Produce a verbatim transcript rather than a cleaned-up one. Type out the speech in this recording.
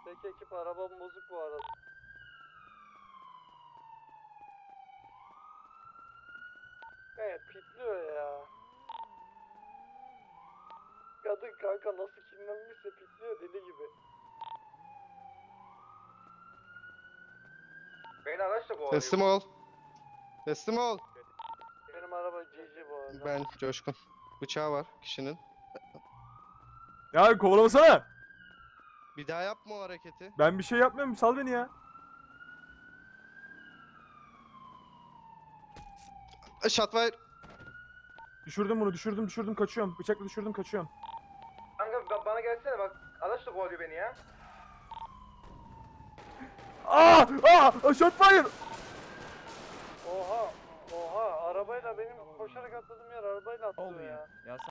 Tek ekip arabam bozuk bu arada. Evet pitliyor ya. Kadın kanka nasıl kinlenmişse pitliyor deli gibi. Beni araçla kovalıyor. Teslim ol. Teslim ol. Benim araba cici bu arada. Ben Coşkun. Bıçağı var kişinin. Ya kovalamasana. Bir daha yapma o hareketi. Ben bir şey yapmıyorum. Sal beni ya. Shotfire. Düşürdüm bunu. Düşürdüm düşürdüm kaçıyorum. Bıçakla düşürdüm kaçıyorum. Kanka ba- bana gelsene bak. Araçla kovalıyor beni ya. Aa! Aa! Shotfire! Oha. Oha arabayla benim koşarak atladığım yer arabayla atlıyor ya. Ya